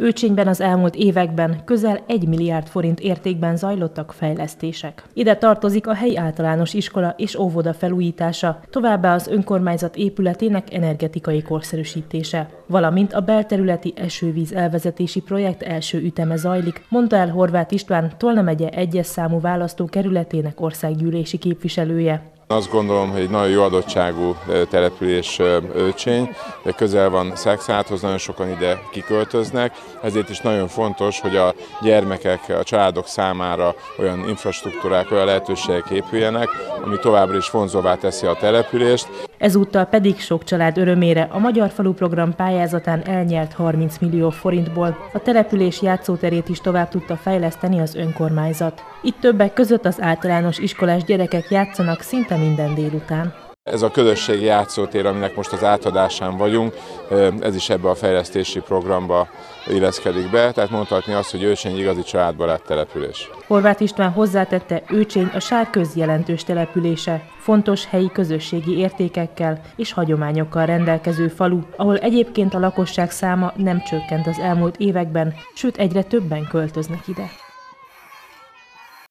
Őcsényben az elmúlt években közel 1 milliárd forint értékben zajlottak fejlesztések. Ide tartozik a helyi általános iskola és óvoda felújítása, továbbá az önkormányzat épületének energetikai korszerűsítése, valamint a belterületi esővíz elvezetési projekt első üteme zajlik, mondta el Horváth István, Tolna megye 1-es számú választókerületének országgyűlési képviselője. Azt gondolom, hogy egy nagyon jó adottságú település Őcsény, de közel van Szekszárthoz, nagyon sokan ide kiköltöznek, ezért is nagyon fontos, hogy a gyermekek, a családok számára olyan infrastruktúrák, olyan lehetőségek épüljenek, ami továbbra is vonzóvá teszi a települést. Ezúttal pedig sok család örömére a Magyar Falu Program pályázatán elnyert 30 millió forintból a település játszóterét is tovább tudta fejleszteni az önkormányzat. Itt többek között az általános iskolás gyerekek játszanak szinte minden délután. Ez a közösségi játszótér, aminek most az átadásán vagyunk, ez is ebbe a fejlesztési programba illeszkedik be, tehát mondhatni azt, hogy Őcsény igazi családbarát település. Horváth István hozzátette, Őcsény a Sárköz jelentős települése, fontos helyi közösségi értékekkel és hagyományokkal rendelkező falu, ahol egyébként a lakosság száma nem csökkent az elmúlt években, sőt egyre többen költöznek ide.